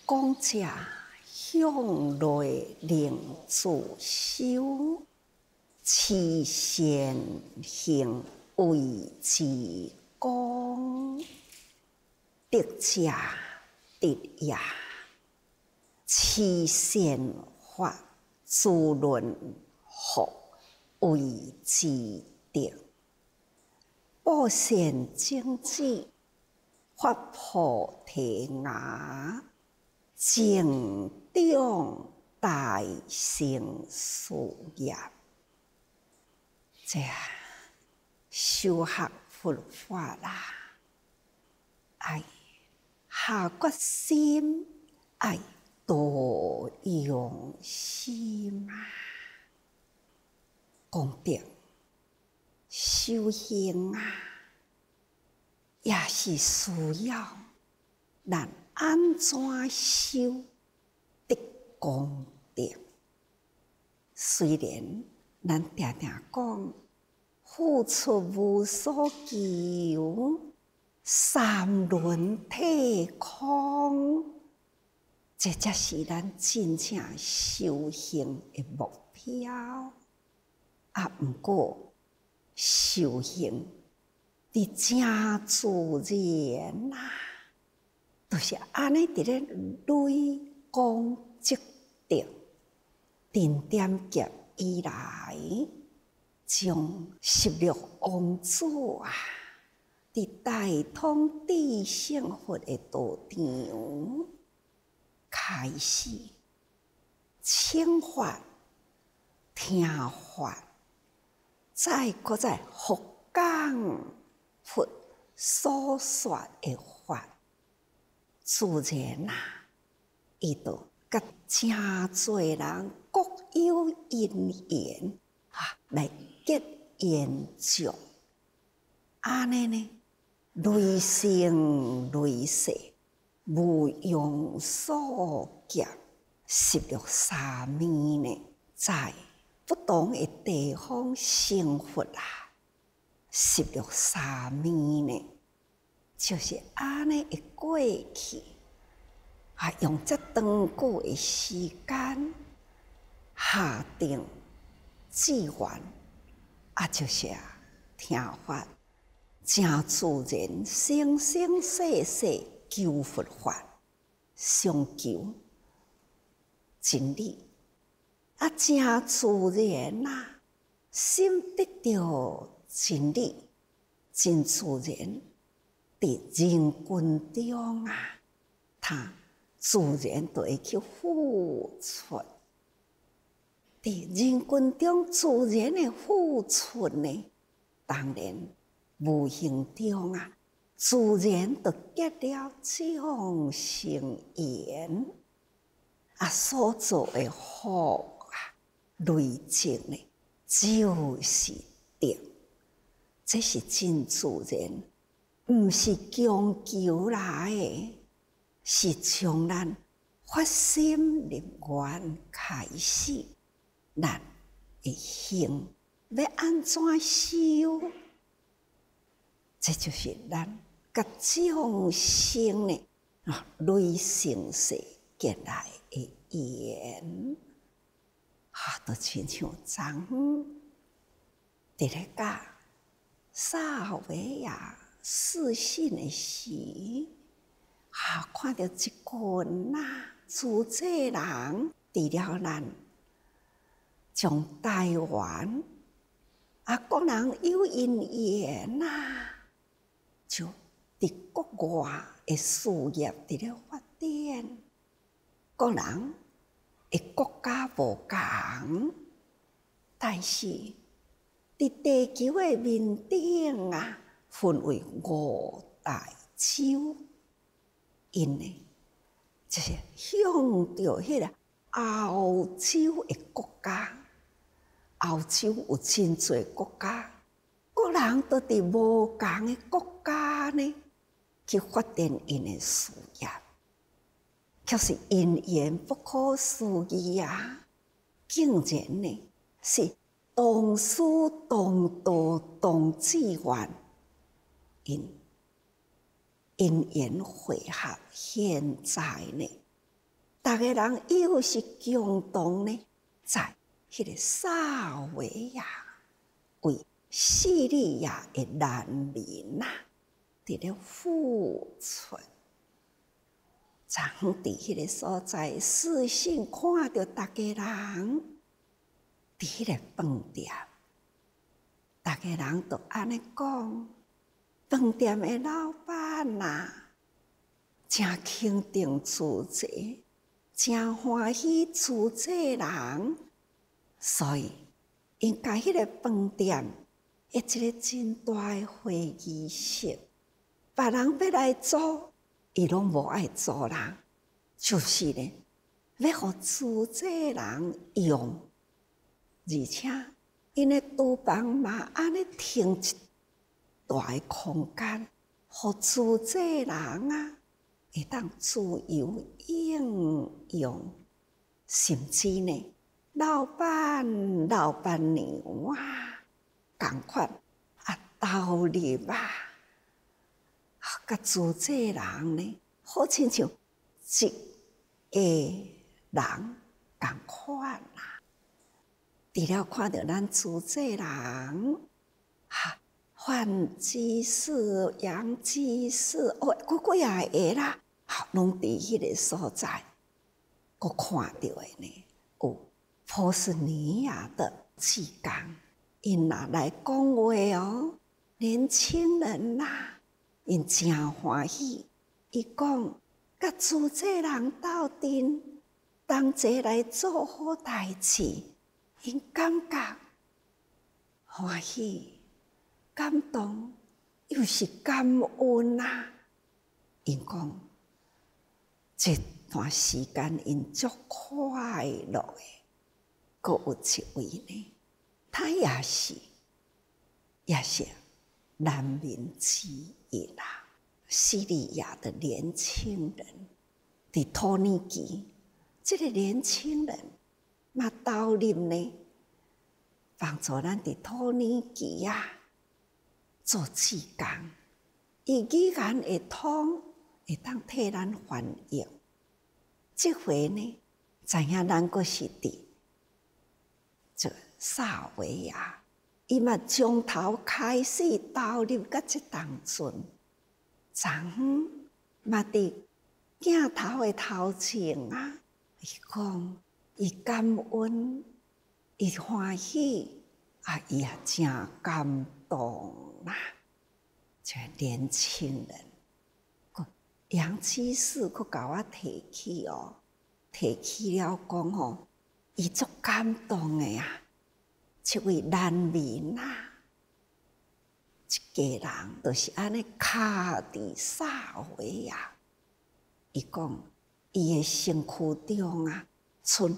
讲者向内令自修，持善行为之功，得者得也。持善法自论福，为之德。报善正知，发菩提芽，正长大成事业。这修学佛法啦，爱下决心，爱多用心啊！功德修行啊，也是需要咱安怎修得功德。虽然咱常常讲付出无所求，三轮体空，这才是咱真正修行的目标。不过修行伫正自然啊，就是安尼伫咧累功积德，定点劫以来，从16王子啊，伫大通智胜佛的道场开始请法、听法，再复讲佛所说的法，自然啊，伊就甲真侪人各有因缘来结缘种，安尼呢，累生累世，无用所劫，16三呢，在不同的地方生活啊，16三呢，就是安尼会过去，用这长久的时间下定志愿，就是听法，真自然，生生世世求佛法，上求真理。真自然啊！心得到真理，真自然，伫人群中啊，他自然就会去付出。伫人群中自然的付出呢，当然无形中啊，自然就结了众生缘所做的福。累积呢，就是德，这是真自然，不是强求来的，是从咱发心立愿开始，咱会行要安怎修，这就是咱甲众生呢累生世结来的缘。就亲像昨伫咧教萨维亚四信的时，看到一群自济人，除了咱从台湾各人有因缘就伫国外的事业伫咧发展，各人的国家无同，但是伫地球的面顶分为5大洲，因呢就是向着迄个欧洲的国家，欧洲有真侪国家，各人都伫无同的国家呢去发展因的事业。却是因缘不可思议啊！竟然呢是同师同道同志愿，因缘会合，现在呢大家人又是共同呢，在迄个萨维亚为叙利亚的难民伫咧付出。昨昏伫迄个所在，视线看到大家人伫迄个饭店，大家人都安尼讲，饭店的老板真肯定自济，真欢喜自济人，所以因甲迄个饭店一个真大的会议室，别人要来做，伊拢无爱做人，就是呢，要互自济人用，而且因的厨房嘛安尼停一大的空间，互自济人会当自由应用，甚至呢，老板、老板娘共款投入甲自济人呢，好亲像一个人共款除了看到咱自济人，范居士、杨居士，几啊个啦，拢伫迄个所在，我看到的呢，有波斯尼亚的志工，因来讲话年轻人因真欢喜。伊讲，甲自济人斗阵，同齐来做好代志，因感觉欢喜。感动又是感恩因讲这段时间因足快乐的。阁有一位呢，他也是难民之一叙利亚的年轻人，伫土耳其，这个年轻人嘛投入呢，帮助咱伫土耳其做志工，伊语言会通，会当替咱翻译。这回呢，知影咱阁是伫这萨维亚，伊嘛从头开始投入到这当阵，昨昏嘛伫镜头的头前伊讲伊感恩，伊欢喜伊也真感动。这年轻人，杨居士佫甲我提起提起了讲伊足感动的这位难民一家人就是安尼卡伫萨维亚。伊讲伊的身躯中剩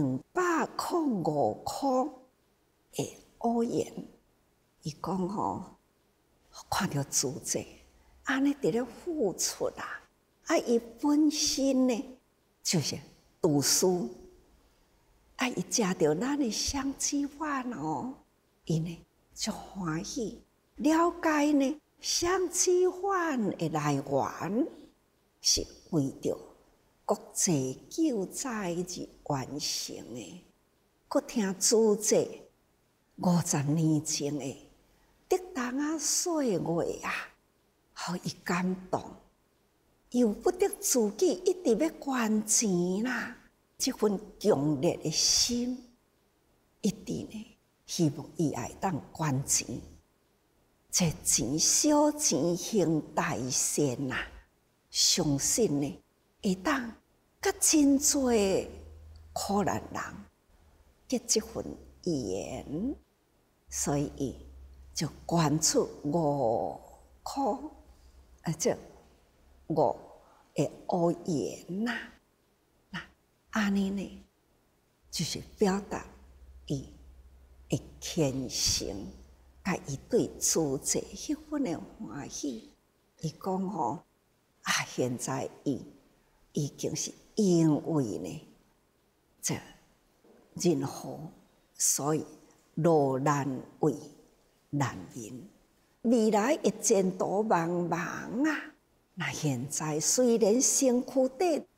205块的欧元。伊讲看到自济，安尼伫咧付出伊本身呢就是读书，伊食到咱的香鸡饭伊呢足欢喜，了解呢香鸡饭的来源是为着国际救灾日完成的。佫听自济50年前的得当岁月互伊感动，又不得自己一直要捐钱这份强烈的心，一直呢希望伊会当捐钱，这钱小钱行大善相信呢会当甲真侪苦难人结这份缘，所以伊就捐出5块，这5个欧元安尼呢，就是表达伊的虔诚，甲伊对自济迄份的欢喜。伊讲现在伊已经是因为呢这任何，所以落难为难民，未来的前途茫茫那现在虽然身躯底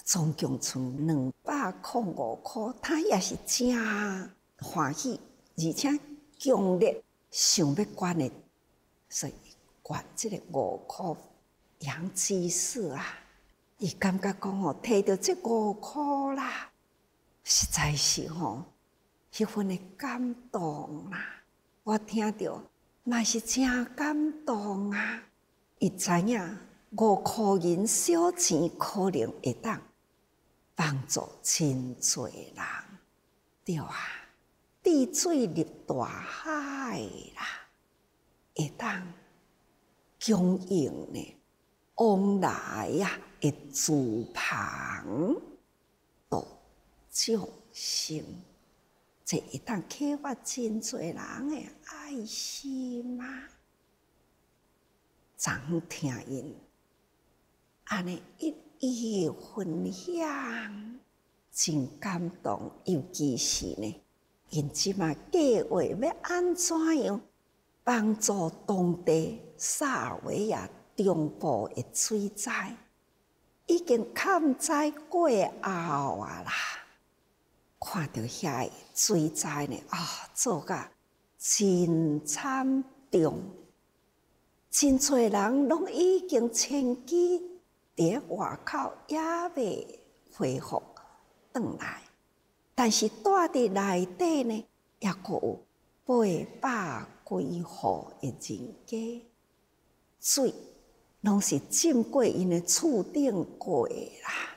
总共剩205块，他也是真欢喜，而且强烈想要捐的，所以捐这个5块洋鸡翅啊，伊感觉讲吼，摕到这5块啦，实在是吼，迄份的感动啦，我听到嘛是真感动啊！伊知影5块银小钱可能会当帮助真侪人，对啊，滴水入大海啦，会当供应呢往来呀的助旁度众生，这会当启发真侪人的爱心啊！昨听因安尼一一分享，真感动。尤其是呢，因即马计划要安怎样帮助当地萨尔维亚中部的水灾，已经抗灾过后啊啦，看到遐个水灾呢，做甲真惨重。真侪人拢已经迁居伫外口，也未恢复转来。但是住伫内底呢，也阁有800几户的人家，水拢是浸过因的厝顶过啦。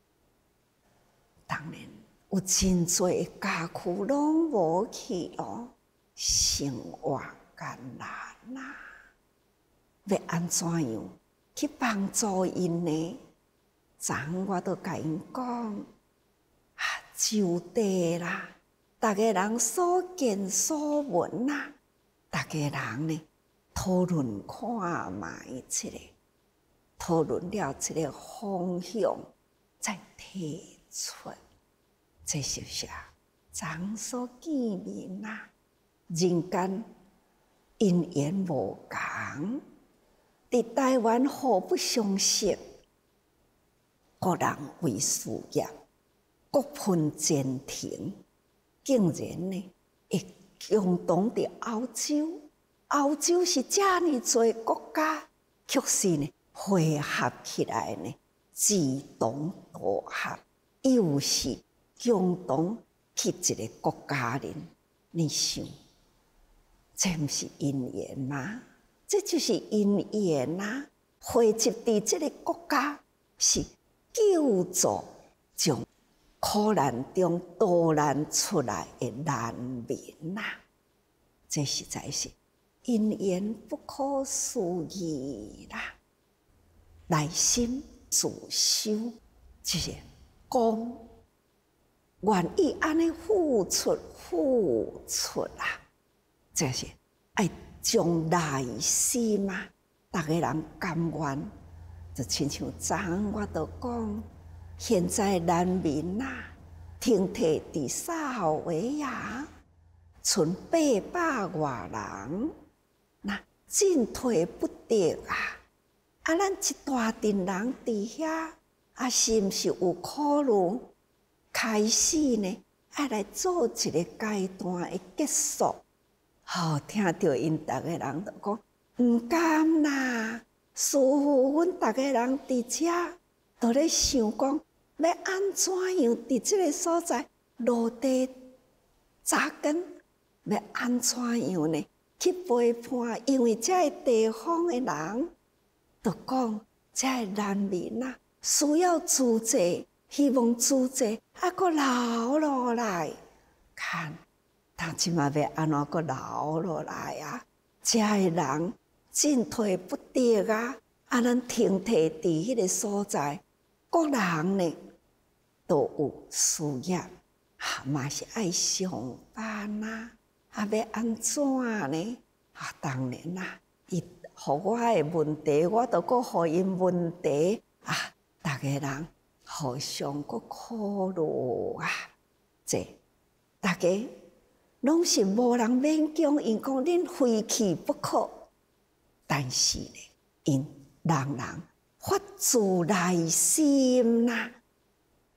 当然，有真侪家具拢无去哦，生活艰难啦。要安怎样去帮助因呢？昨我都甲因讲，就地啦，逐个人所见所闻啦，逐个人呢讨论看卖一个，讨论了一个方向，再提出，这是啥？昨所见面啦，人间因缘无共。伫台湾互不相识，各人为事业，各奔前程，竟然呢会共同伫欧洲。欧洲是遮尔侪国家，却是呢汇合起来呢，志同道合，又是共同去一个国家人。你想，这毋是因缘吗？这就是因缘啊！汇集伫这个国家，是救助从苦难中渡难出来的难民啊！这实在是因缘不可思议啦！内心自修，就是讲愿意安尼付出啊！这是爱。将内心啊，逐个人甘愿，就亲像昨我都讲，现在难民啊，停摕伫萨尔维亚，剩800外人，那进退不得啊！咱一大群人伫遐，是毋是有可能开始呢？爱来做一个阶段的结束？听到因逐个人都讲毋甘啦，似乎阮逐个人伫遮都咧想讲，要安怎样伫即个所在落地扎根，要安怎样呢？去陪伴，因为遮个地方的人，都讲遮个难民啊，需要资济，希望资济阁留落来，看。但即嘛要安怎阁留落来啊？遮个人进退不得啊！咱停摕伫迄个所在，各人呢都有事业，嘛是爱上班啊！要安怎呢？当然啦，伊互我的问题，我都阁互因问题逐个人互相阁考虑啊！这大家。拢是无人勉强，因讲恁非去不可。但是呢，因人人发自内心啦，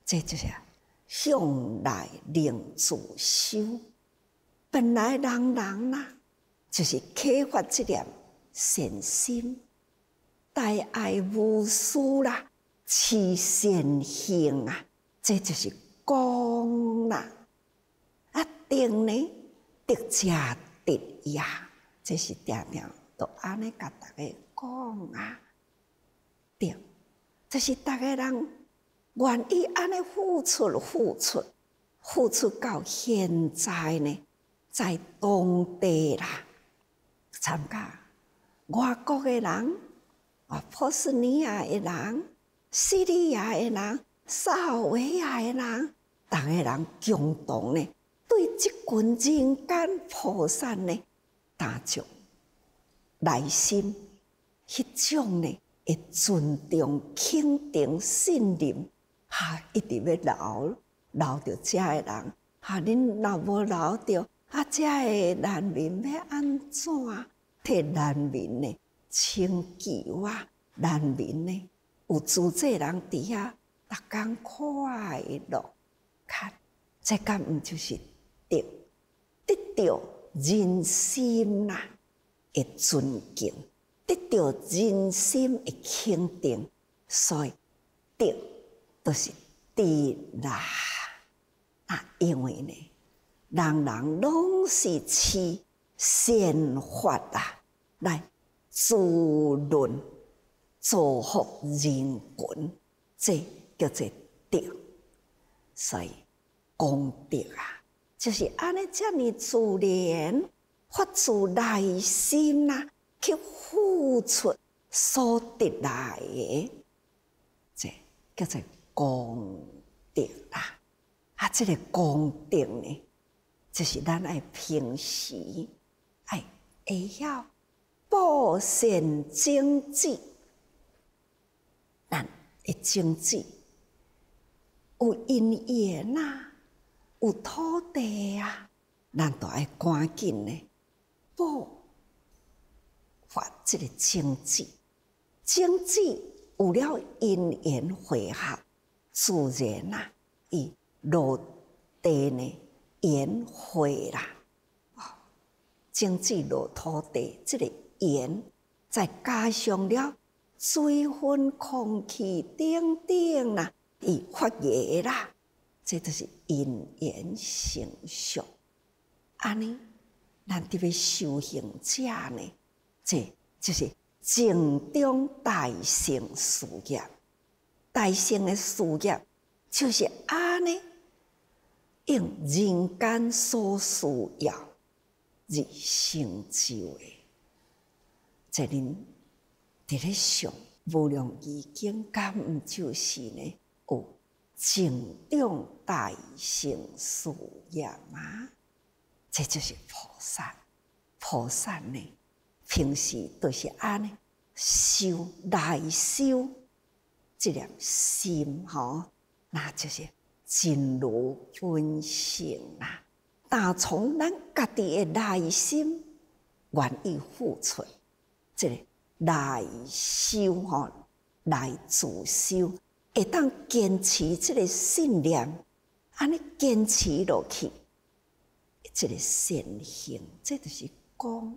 这就是向来能自修。本来人就是启发这念善心，大爱无私啦，持善行啊，这就是讲啦。定呢，得者得也，这是定定都安尼甲大家讲啊。对，就是大家人愿意安尼付出到现在呢，在当地啦，参加外国的人波斯尼亚的人、叙利亚的人、萨尔维亚的人，大家人共同呢。对这群人间菩萨呢，大众内心迄种呢，会尊重、肯定、信任，一直要留着遮个人，恁若无留着，遮个难民要安怎替难民呢拯救啊？难民呢有资济人伫遐，逐工快乐，看这敢毋就是？得到人心啦的尊敬，得到人心的肯定，所以得就是得啦。因为呢，人拢是持善法来滋润造福人群，这叫做德。所以功德就是安尼，遮尔自然发自内心去付出所得来的，这叫做功德啦。这个功德呢，就是咱爱平时会晓布善经济，咱的经济有因缘有土地咱就要赶紧呢补发这个经济。经济有了因缘汇合，自然伊落地呢缘汇啦。经济落土地，这个缘再加上了水分、空气等等伊发芽啦。这就是因缘成熟，安尼，咱伫要修行者呢，这就是正中大乘事业。大乘的事业就是安尼，用人间所需要而成就的。这恁伫咧上无量义经，敢毋就是呢？有正中大乘事业这就是菩萨。菩萨呢，平时都是安尼修来修这粒心那就是真如本性打从咱家己的内心愿意付出，这个来修来自修。会当坚持这个信念，安尼坚持落去，这个善行，这就是讲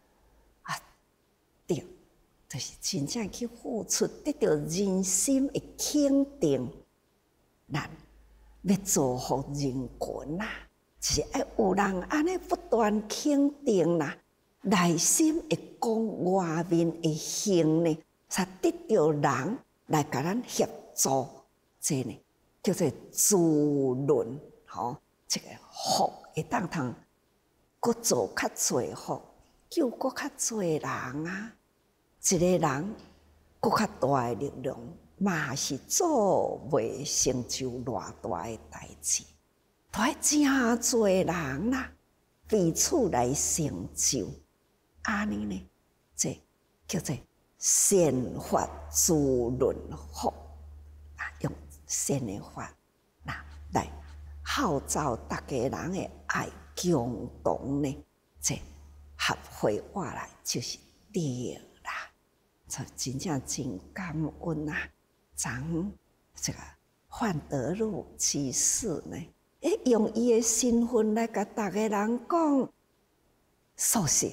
对，就是真正去付出，得到人心的肯定。咱要造福人群就是要有人安尼不断肯定内心会讲，外面会行呢，才得到人来甲咱协助，这呢叫做滋润，这个福会当搁做较侪福，救搁较侪人一个人搁较大的力量，嘛是做袂成就偌大的代志，都要真侪人彼此来成就，安尼呢，这叫做善法滋润福。用善的法来号召大家人的爱，共同呢，这合会活来就是对啦。真正真感恩昨这个范德禄居士呢，用伊的身份来甲大家人讲素食，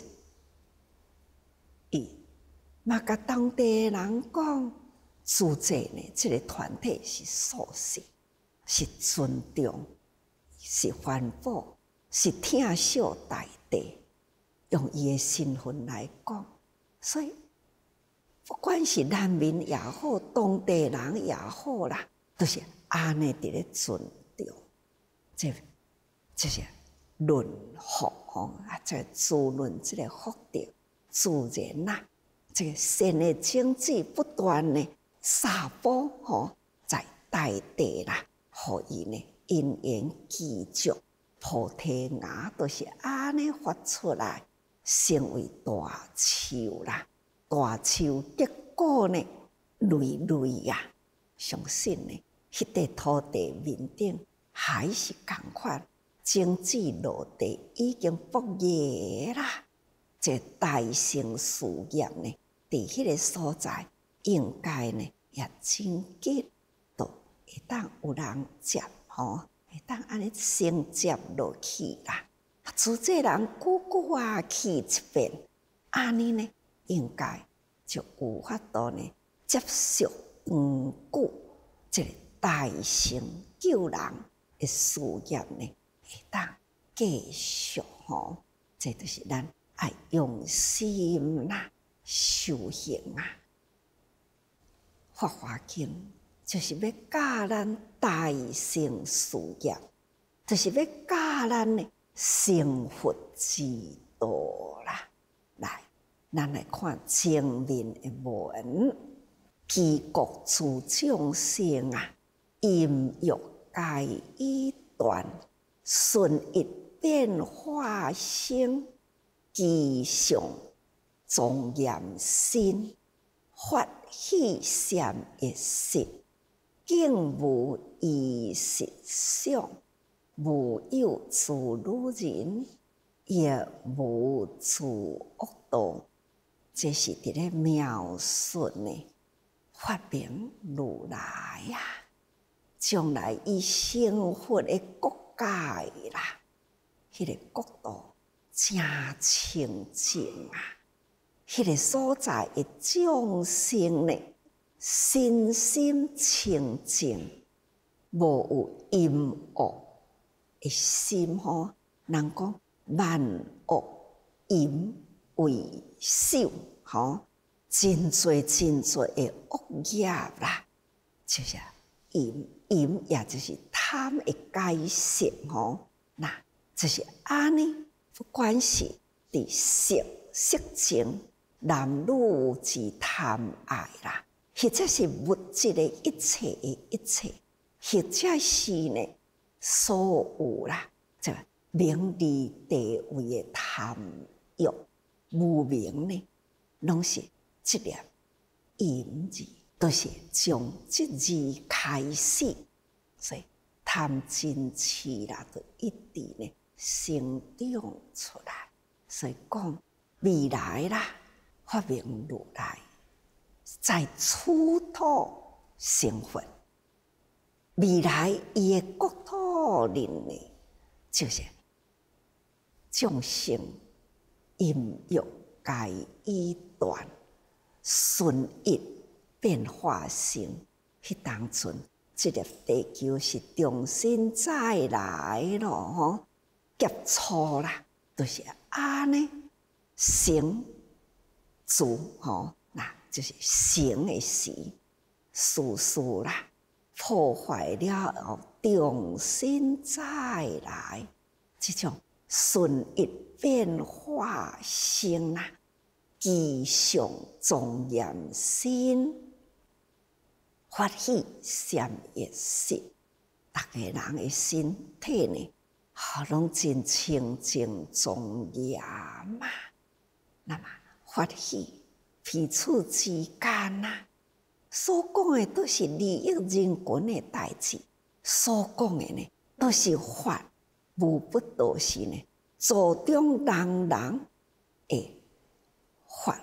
伊嘛甲当地的人讲，组织呢，这个团体是素食，是尊重，是环保，是疼惜大地，用伊的身份来讲，所以不管是难民也好，当地人也好啦，都是安尼伫咧尊重，这是润福啊，这滋润这个福德自然啦，这个善的种子不断的撒播在大地啦，互伊呢因缘具足，菩提芽都是安尼发出来，成为大树啦。大树结果呢，累累呀！相信呢，迄块土地面顶还是同款，种子落地已经不野啦。这大成事业呢，伫迄个所在，应该呢也真紧，都会当有人接会当安尼承接落去啦。自这人久久啊去一遍，安尼呢？应该就有法度呢，接受久这个大成救人的事业呢，会当继续这就是咱爱用心啦，修行啊。法华经就是要教咱大成事业，就是要教咱呢成佛之道啦。来。咱来看前面的文，其国诸众生啊，淫欲皆已断，顺一变化生，吉祥庄严心，法喜善一时，敬无异实相，无有自如人，也无自恶道。这是伫咧描述呢，发明如来呀，将来伊成佛的国界啦，迄个国度真清净啊，迄个所在的众生呢，身心清净，无有阴恶的心人讲万恶淫为首，真多真多的恶业啦，就是淫也就是贪的解释那就是安尼，不管是伫色情、男女之贪爱啦，或者是物质的一切的一切，或者是呢所有啦，这名利地位的贪欲。无明呢，拢是这粒淫字，都是从这字开始，所以贪嗔痴啦，就一直呢生长出来。所以讲未来啦，发明如来在出土成佛，未来伊的国土里呢，就是众生。淫欲皆已断，顺应变化生。迄当阵，这个地球是重新再来咯，接触啦，就是安尼成住那就是成的时，事啦，破坏了后，重新再来，这种顺应。变化生啦，吉祥庄严心，法喜善业识，大家人的身体呢，拢真清净庄严嘛。那么法喜彼此之间所讲的都是利益人群的代志，所讲的呢都是法，无不都是呢。助长人的发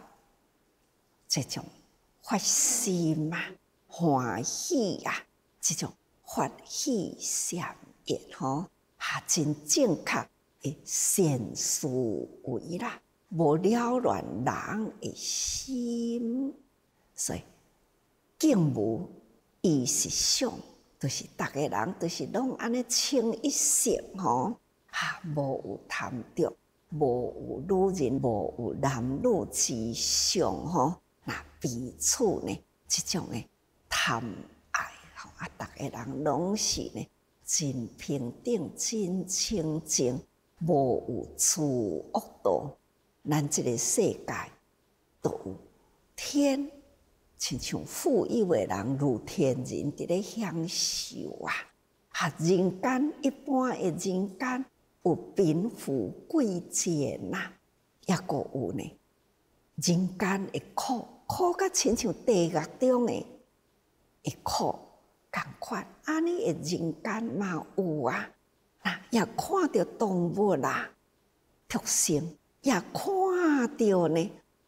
这种发心欢喜这种法喜善言吼，真正确的善思维啦，无扰乱人的心。所以敬无伊是想，就是逐个人就是拢安尼清一色吼，无有贪着，无有女人，无有男女之相吼。那彼此呢，即种的贪爱吼，逐个人拢是呢真平等、真清净，无有自恶道。咱即个世界都有天。亲像富有的人如天人伫咧享受人间一般的人间有贫富贵贱也阁有呢人间的苦，苦甲亲像地狱中的苦共款，安尼的人间嘛有也看到动物畜生，也看到呢。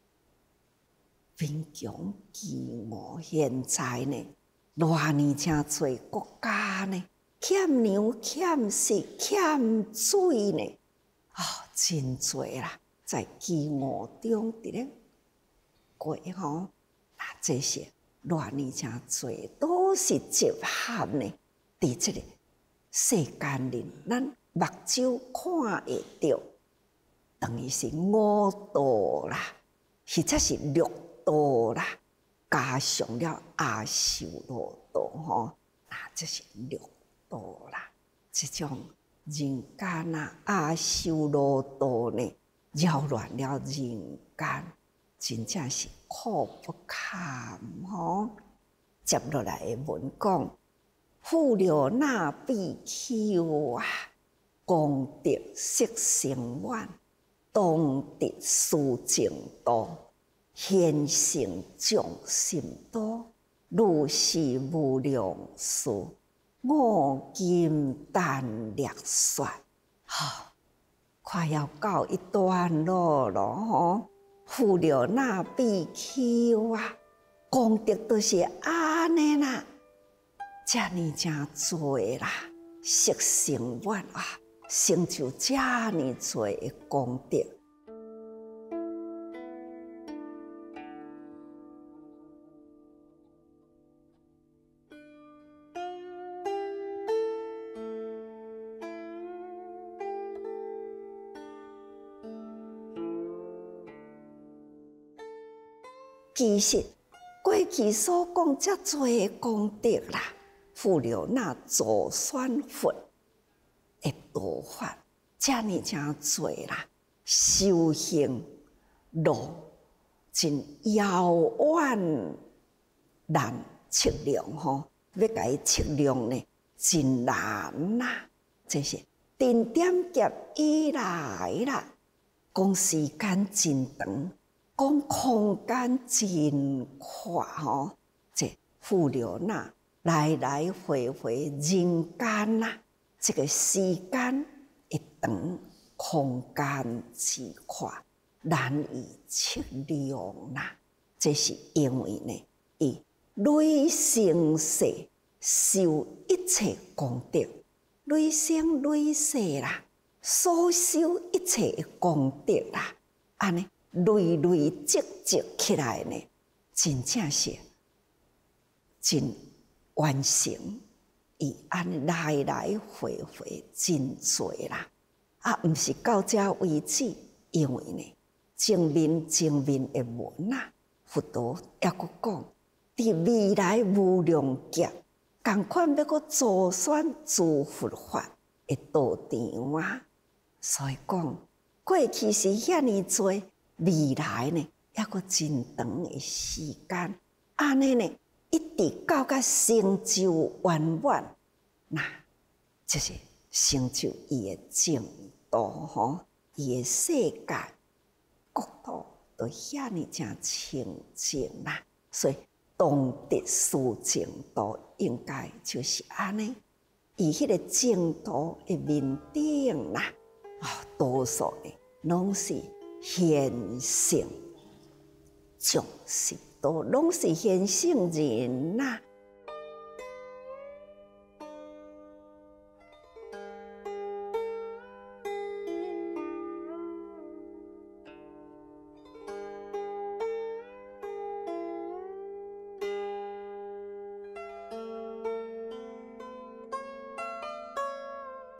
贫穷饥饿，现在呢，偌年真侪国家呢，欠粮、欠食、欠水呢，真侪啦，在饥饿中伫咧过吼，这些偌年真侪都是集合呢，伫即个世间里，咱目睭看会到，等于是五道啦，或者是六道啦，加上了阿修罗道吼，这是六道啦。这种人间阿修罗道呢，扰乱了人间，真正是苦不堪吼。接落来的文讲，富了那必丘功德色成远，当得殊净道。现成众心多，如是无量数，我今但略说。快要告一段落了吼，富了那必丘功德都是安尼啦，遮尼真多啦，色成远成就遮尼多的功德。其实过去所讲遮多的功德啦，富了那祖宣佛的道法，遮尼真多啦，修行路真遥远难测量吼，要甲伊测量呢，真难这是定点劫以来啦，讲时间真长。讲空间真阔吼，这富了那来来回回人间这个时间一长，空间之阔，难以测量这是因为呢，伊累生世修一切功德，累生累世啦，所修一切的功德啦，安尼。累累积积起来呢，真正是真完成。伊安来来回回真多啦，毋是到这为止，因为呢，前面的文佛陀也佫讲，伫未来无量劫，共款要佫助选诸佛法的道场所以讲，过去是遐尼多。未来呢，也佫真长的时间，安尼呢，一直到成就圆满，就是成就伊的净土吼，伊的世界国土都遐尼真清净所以当得殊净土应该就是安尼，伊迄个净土的面顶多数呢拢是。现成众生都拢是现成人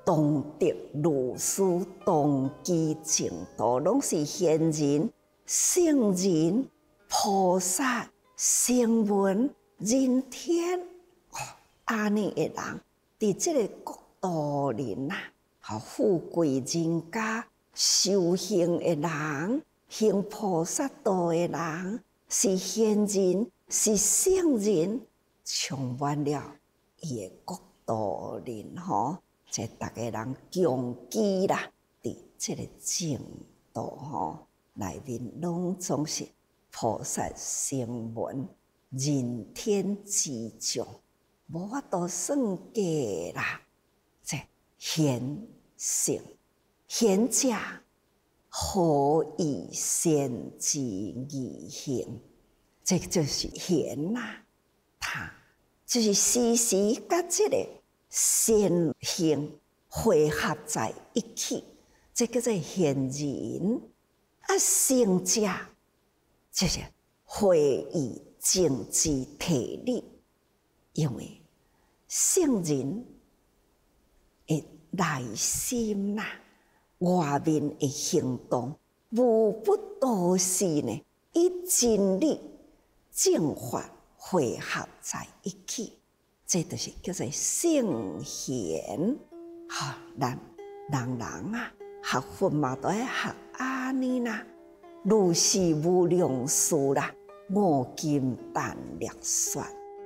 同德如师同居净土，拢是贤人、圣人、菩萨、声闻、人天安尼的人，伫即个国度人啊，富贵人家、修行的人、行菩萨道的人，是贤人，是圣人，充满了伊的国度人吼。即逐个人共居啦，伫即个净土吼内面，拢总是菩萨、声闻、人天之众，无法度算计啦。即贤圣贤者，何以先之义行？这就是贤呐，他就是时时甲即个善行汇合在一起，这叫做贤人。圣者就是会以正知体理，因为圣人的内心呐，外面的行动，无不都是呢，以真理正法汇合在一起。这就是叫做圣贤。咱人啊，学佛嘛都要学安尼啦，如是无量事啦，我今但略说。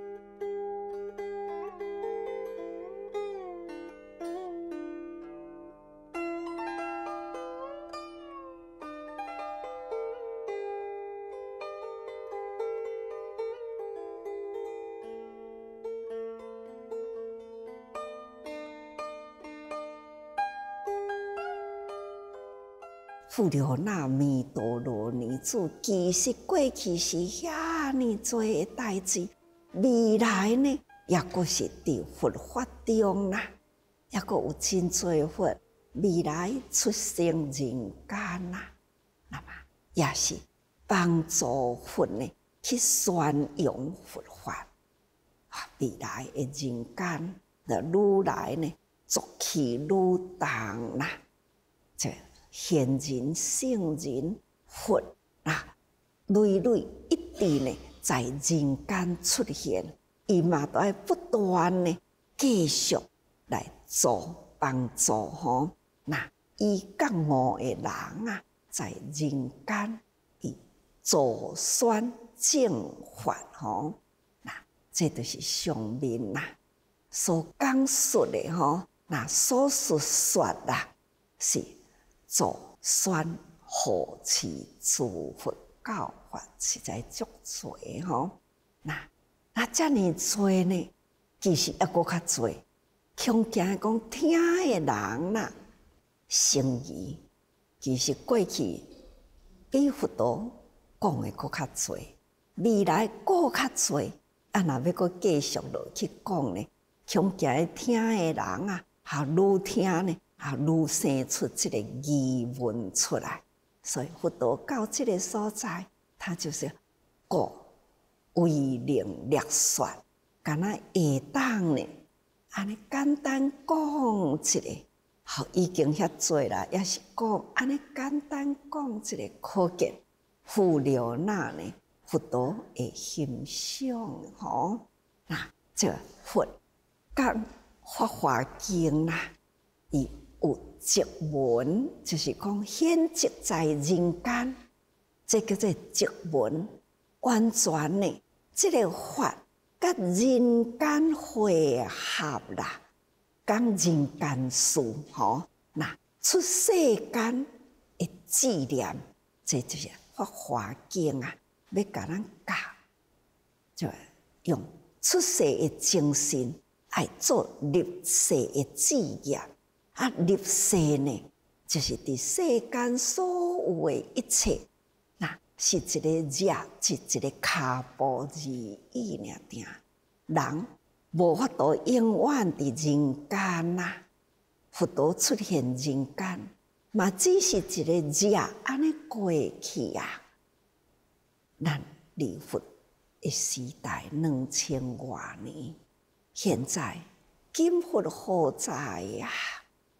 富了那弥陀罗尼子，其实过去是遐尼多的代志，未来呢，也阁是伫佛法中啦，也阁有真多佛未来出生人间啦，那么也是帮助佛呢去宣扬佛法。未来的人间的愈来呢，浊气愈重啦，这。贤人、圣人、佛啊，累累一直呢在人间出现，伊嘛都要不断呢继续来做帮助吼。那伊觉悟的人啊，在人间伊助宣正法吼。那这就是上面呐所讲述的吼，那所说啦是。助宣护持诸佛教法，实在足多吼。那遮尔多呢，其实还阁较多。恐惊讲听的人啦，成疑。其实过去比佛陀讲的阁较多，未来阁较多。若要阁继续落去讲呢，恐惊听的人啊，愈听呢。愈生出这个疑问出来，所以佛陀到这个所在，他就是故为令略说，敢若下当呢，安尼简单讲一个，已经遐多啦，也是讲安尼简单讲一个，可见富了那呢佛陀的形象吼。那这佛讲《法华经》啦，伊。有迹文，就是讲显迹在人间，这叫做迹文。完全呢，这个法甲人间汇合啦，讲人间事吼。那出世间的志念，这就是《法华经》啊，要甲咱教，就用出世的精神来做入世的志业。入世呢，就是伫世间所有的一切，那是一个业，是一个脚步而已尔定。人无法度永远伫人间呐，佛陀出现人间，嘛只是一个业安尼过去啊。咱离佛的时代2000多年，现在今佛何在呀？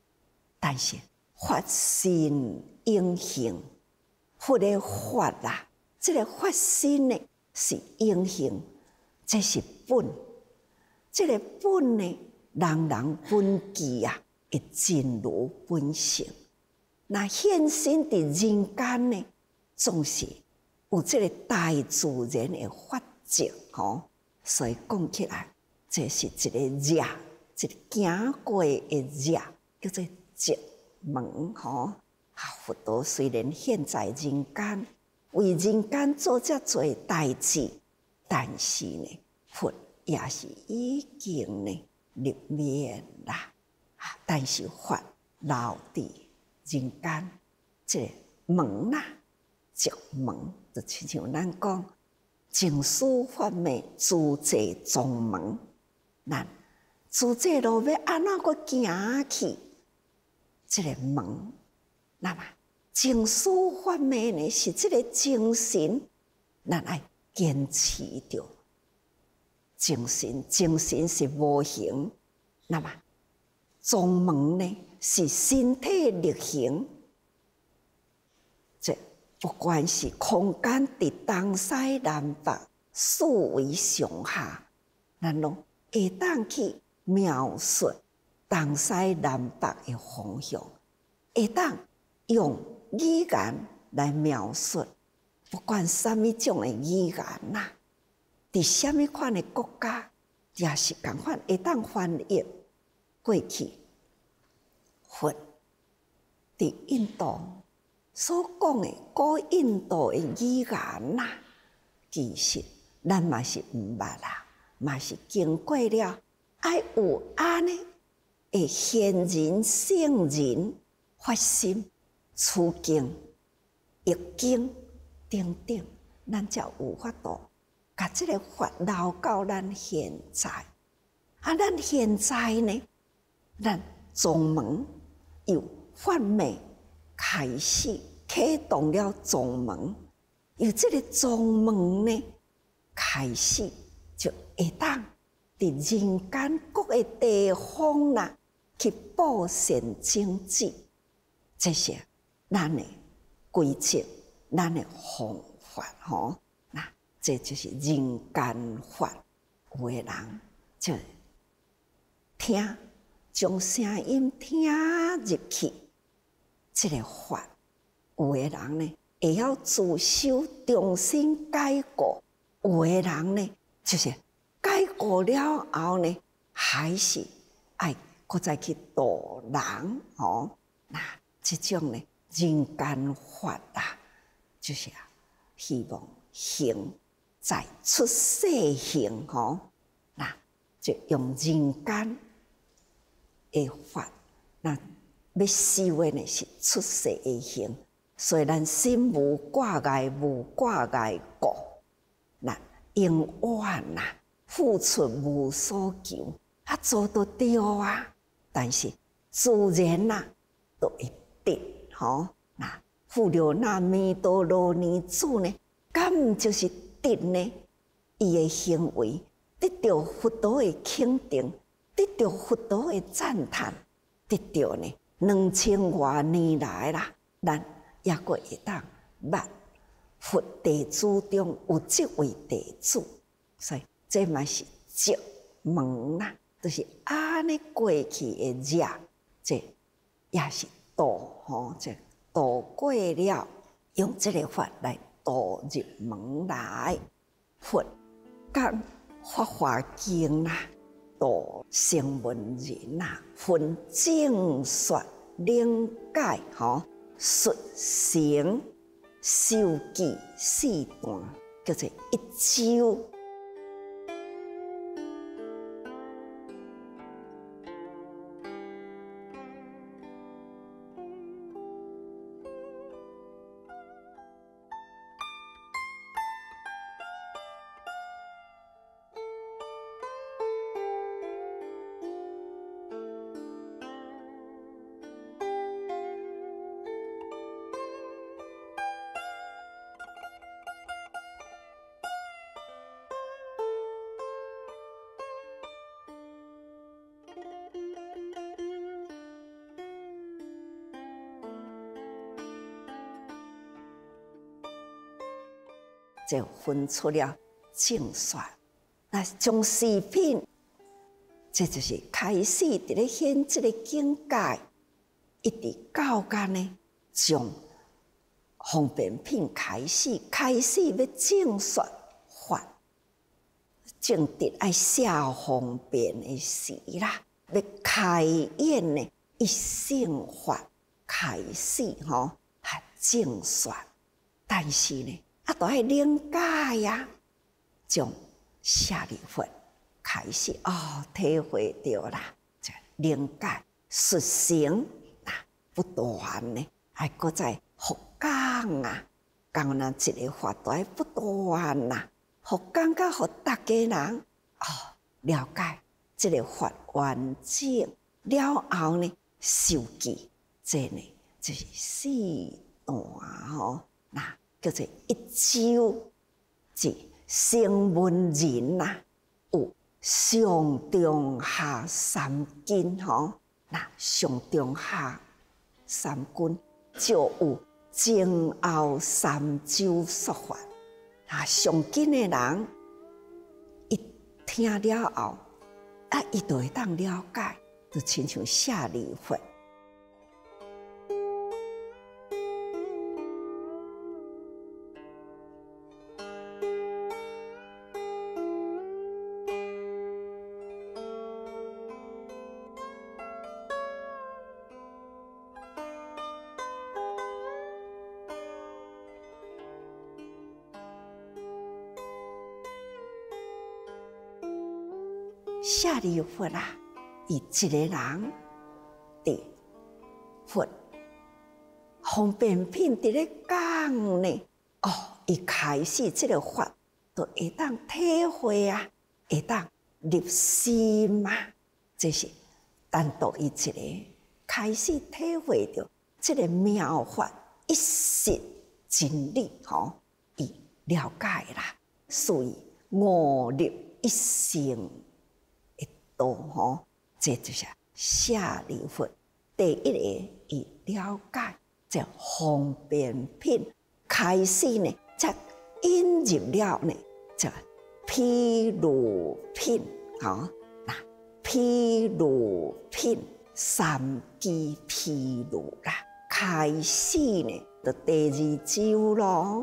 但是法身永恒，佛的法啊，这个法身呢是永恒，这是本，这个本呢，人人本具啊，会真如本性。那现身伫人间呢，总是有这个大自然的法则吼，所以讲起来，这是一个热，一个行过的热，叫做寂门吼。佛陀虽然现在人间，为人间做遮多代志，但是呢，佛也是已经呢入灭啦。但是法留伫人间，这个门啦，寂门，就亲像咱讲，净思法昧，自在宗门。咱自在路要安怎个行去？这个门，那么净思法昧呢，是这个精神，咱爱坚持着。精神是无形，那么宗门呢是身体力行。这不管是空间伫东西南北四维上下，咱拢会当去描述东西南北的方向，会当用语言来描述，不管什么种的语言啦，伫什么款的国家，也是同款会当翻译过去。佛伫印度所讲的古印度的语言啦，其实咱嘛是毋捌啦，嘛是经过了，爱有安尼会现人圣人发心持经、译经等等，咱才有法度把这个法留到咱现在。咱现在呢，咱宗门由法昧开始启动了宗门，由这个宗门呢开始，就会当伫人间各个地方啦，去布善种子。这些咱的规则，咱的方法吼，那这就是人间法。有的人就听，将声音听入去，这个法。有的人呢，会晓自修，重新改过；有的人呢，就是改过了后呢，还是爱搁再去度人哦。那这种呢，人间法啊，就是希望行再出世行吼，那就用人间的法，那要修的呢是出世的行。所以咱心无挂碍，无挂碍过，那永远呐，付出无所求，做得到啊。但是自然呐，都会得吼。那富了那弥陀罗尼主呢，敢毋就是得呢？伊的行为得到佛陀的肯定，得到佛陀的赞叹，得到呢2000多年来啦，咱也阁会当捌佛弟子中有这位弟子，所以这嘛是寂门啦，就是安尼过去的热，这也是度吼，这度过了，用这个法来度入门来。佛讲《法华经》啦，度声闻人啦，分正说领解吼。述成受记4段，叫做一周。 就分出了正算。那从四品，这就是开始伫咧显这个境界，一直到间呢，从方便品开始要正说法，正直爱写方便的时啦，要开演呢一性法开始吼，还正说，但是呢，都要理解呀，从舍利弗开始体会到啦，就理解实行不断呢，还搁再复讲啊，讲那一个法都要不断呐，复讲甲互大家人了解这个法完整了后呢，受记这呢就是四段吼，那叫做一周即声闻人呐，有上中下三根吼，那上中下三根就有前后三周说法。上根的人一听了后，伊就会当了解，就亲像舍利弗。舍利弗啦，伊一个人伫佛方便品伫咧讲呢，伊开始即个法，就会当体会啊，会当入心啊，这是单独伊一个开始体会到即个妙法一实真理吼，伊了解啦，所以悟入一生。吼，这就是舍利弗第一个伊了解这方便品，开始呢，则引入了呢，这毗卢品，那毗卢品三基毗卢啦，开始呢，就第二周咯。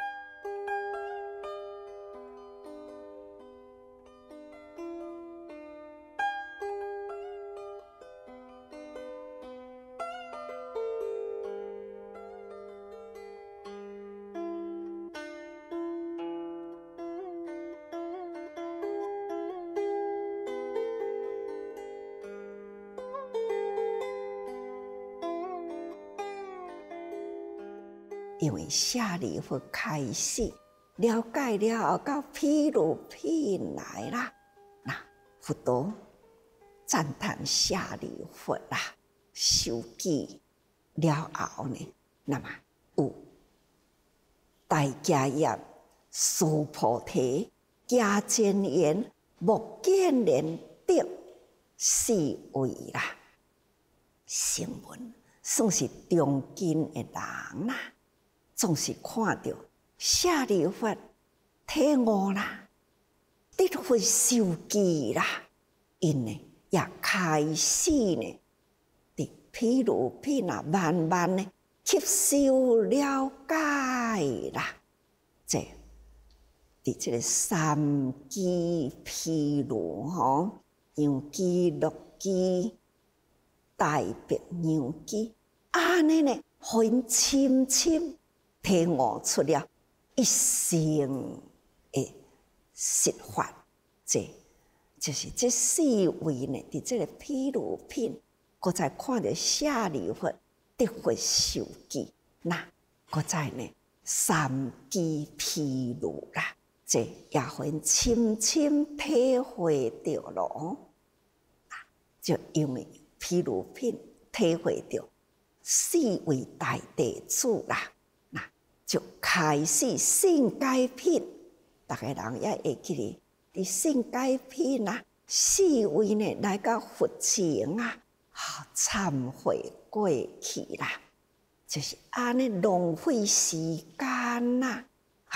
因为舍利弗开始了解了后，到毗卢品来啦，那佛陀赞叹舍利弗啦，受记了后呢，那么有大迦叶、苏菩提、迦旃延、目犍连等四位啦，声闻算是中根的人啦。总是看到舍利弗体悟啦，得佛受记啦，因呢也开始呢，伫毗卢品慢慢呢吸收了解啦。这伫这个三基毗卢吼，阳基、乐基、大别娘基，安尼呢，互因深深体悟出了一生的实法，这就是这四位呢，伫这个毗卢品，搁再看到舍利弗得佛受记，那搁再呢三基毗卢啦，这也互因深深体会到咯。就因为毗卢品体会到四位大弟子啦。就开始性解品，大家人也会记哩。伫性解品啊，四位呢来到佛前啊，忏悔过去啦，就是安尼浪费时间啦，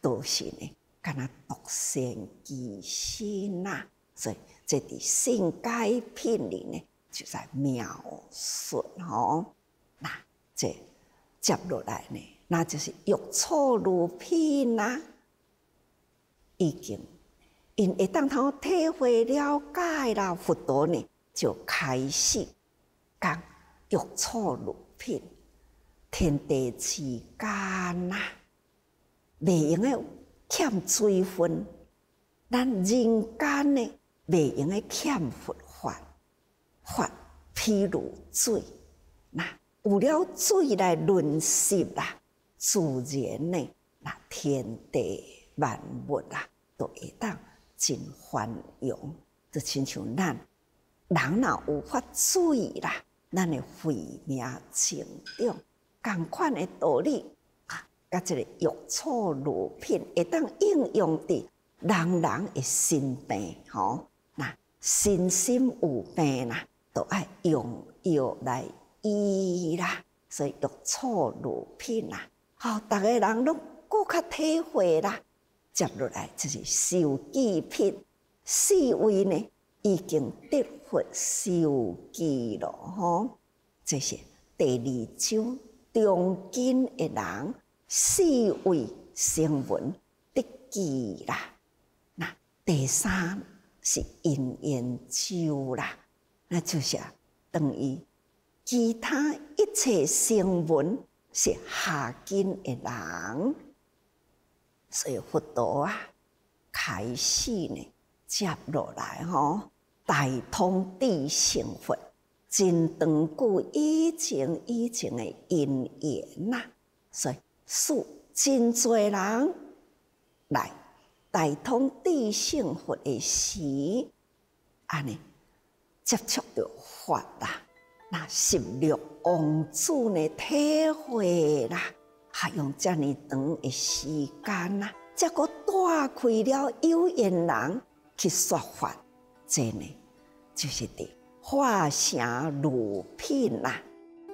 都是呢，敢若独善其身呐。所以这伫性解品里呢，就在描述吼。那这接落来呢，那就是欲错如品呐，已经因会当通体会了解啦，佛陀呢就开始讲欲错如品，天地之间呐，袂用诶欠水分，咱人间呢袂用诶欠佛法，法譬如水，那有了水来润湿啦，自然呢，那天地万物啦，都会当真繁荣。就亲像咱人若有法水啦，咱诶慧命成长，同款诶道理啊，甲即个欲错如品，会当应用伫人诶身病吼。那身心有病啦，都爱用药来医啦。所以欲错如品啦，好，逐个人拢更较体会啦。接落来就是受记品，四位呢已经得佛受记咯吼。这是第二章中间的人，四位声闻得记啦。那第三是因缘咒啦，那就是等于其他一切声闻是下根的人。所以佛陀啊，开始呢接落来吼，大通智成佛，真长久以前的因缘呐。所以使真多人来大通智成佛的时，安尼接触到法啦，那十六王子呢体会啦。还用遮尔长的时间呐，才阁带开了有缘人去说法，这呢就是伫化成如品啦。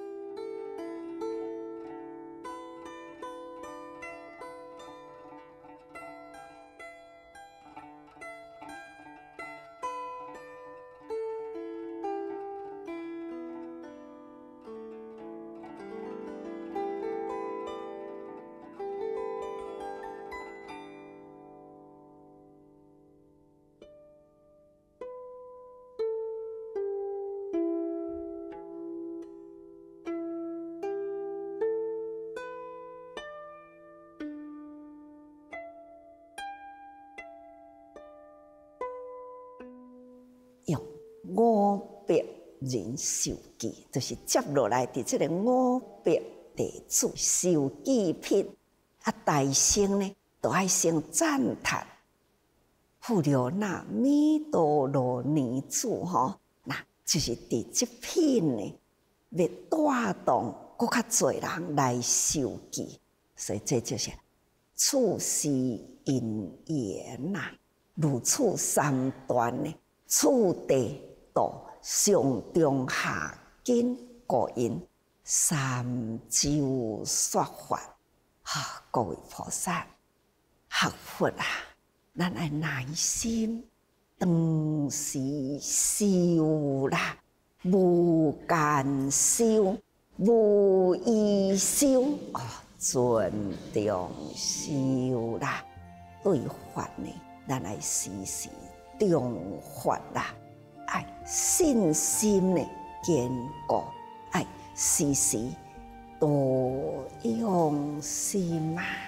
用五百人受记，就是接落来伫即个五百弟子受记品，啊，大乘呢都爱先赞叹富留那弥陀罗尼主吼，那就是伫即品呢，要带动更较侪人来受记，所以这就是处世因缘呐，如此三段呢。次第道上中下根，故因三周说法。哈，各位菩萨学佛啊，咱爱耐心，长时修啦，无间修，无依修，尊重修啦。对法呢，咱爱时时重发啦，爱信心呢坚固，爱时时多用心啊。